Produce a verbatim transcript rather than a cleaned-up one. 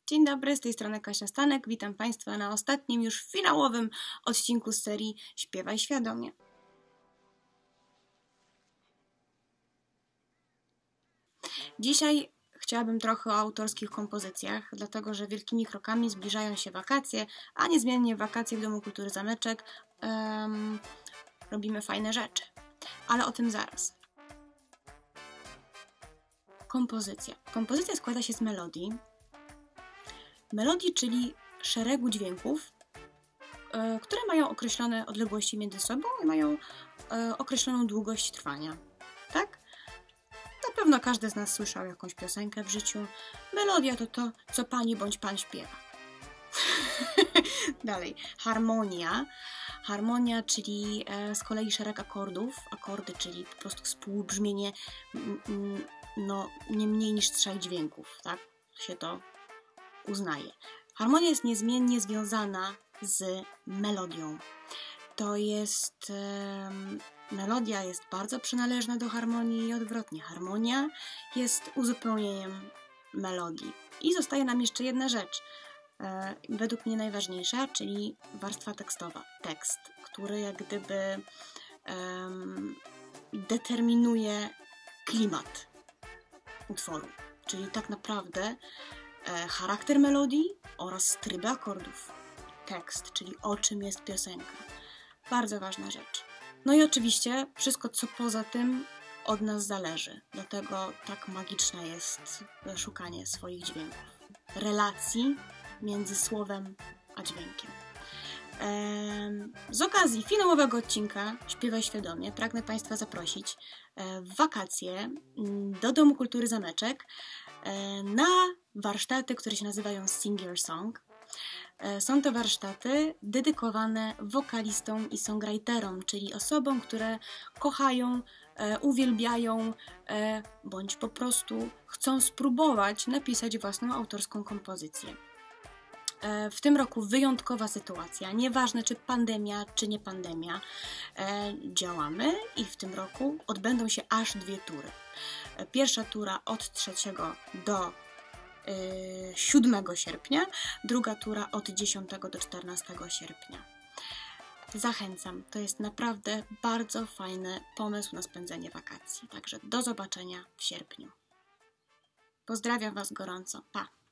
Dzień dobry, z tej strony Kasia Stanek. Witam Państwa na ostatnim, już finałowym odcinku z serii Śpiewaj Świadomie. Dzisiaj chciałabym trochę o autorskich kompozycjach, dlatego że wielkimi krokami zbliżają się wakacje, a niezmiennie w wakacje w Domu Kultury Zameczek um, robimy fajne rzeczy. Ale o tym zaraz. Kompozycja. Kompozycja składa się z melodii. Melodii, czyli szeregu dźwięków, yy, które mają określone odległości między sobą i mają yy, określoną długość trwania. Tak? Na pewno każdy z nas słyszał jakąś piosenkę w życiu. Melodia to to, co pani bądź pan śpiewa. Dalej. Harmonia. Harmonia, czyli e, z kolei szereg akordów. Akordy, czyli po prostu współbrzmienie m, m, no, nie mniej niż trzech dźwięków. Tak? Się to uznaje. Harmonia jest niezmiennie związana z melodią. To jest... E, melodia jest bardzo przynależna do harmonii i odwrotnie. Harmonia jest uzupełnieniem melodii. I zostaje nam jeszcze jedna rzecz, e, według mnie najważniejsza, czyli warstwa tekstowa. Tekst, który jak gdyby e, determinuje klimat utworu. Czyli tak naprawdę e, charakter melodii oraz tryby akordów. Tekst, czyli o czym jest piosenka. Bardzo ważna rzecz. No i oczywiście wszystko, co poza tym od nas zależy. Dlatego tak magiczne jest szukanie swoich dźwięków. Relacji między słowem a dźwiękiem. Z okazji finałowego odcinka Śpiewaj Świadomie pragnę Państwa zaprosić w wakacje do Domu Kultury Zameczek na warsztaty, które się nazywają Sing Your Song. Są to warsztaty dedykowane wokalistom i songwriterom, czyli osobom, które kochają, e, uwielbiają, e, bądź po prostu chcą spróbować napisać własną autorską kompozycję. E, w tym roku wyjątkowa sytuacja, nieważne czy pandemia, czy nie pandemia, e, działamy i w tym roku odbędą się aż dwie tury. E, pierwsza tura od trzeciego do siódmego sierpnia, druga tura od dziesiątego do czternastego sierpnia. Zachęcam, to jest naprawdę bardzo fajny pomysł na spędzenie wakacji. Także do zobaczenia w sierpniu. Pozdrawiam Was gorąco. Pa!